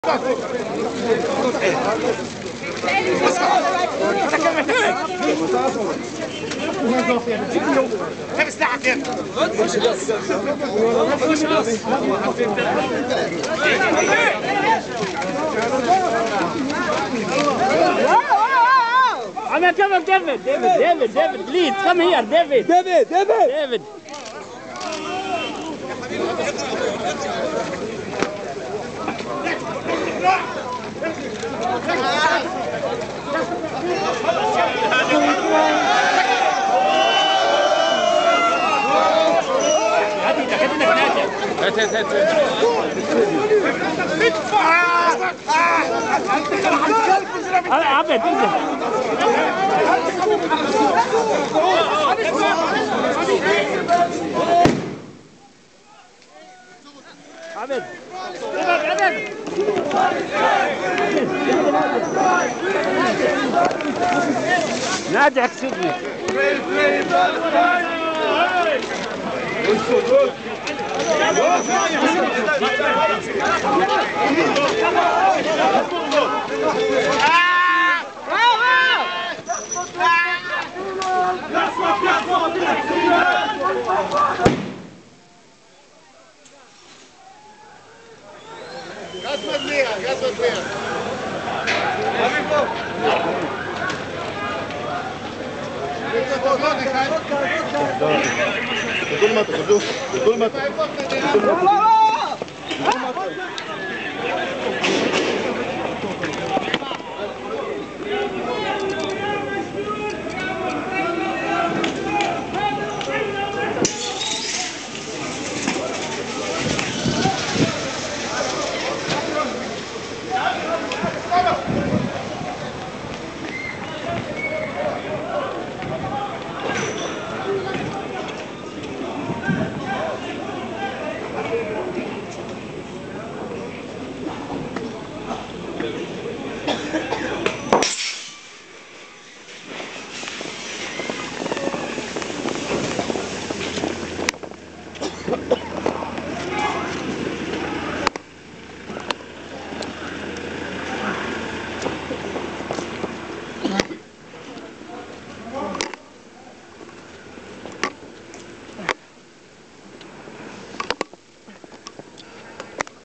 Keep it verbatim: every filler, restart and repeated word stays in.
كم الساعة كام؟ I'm a cover David, David, David, David, please come here, David. David, David. David. هات هات هات هات عبد عبد ناجح سيدني Gaz Madeira, Gaz Madeira. بدون مطر بدون بدون مطر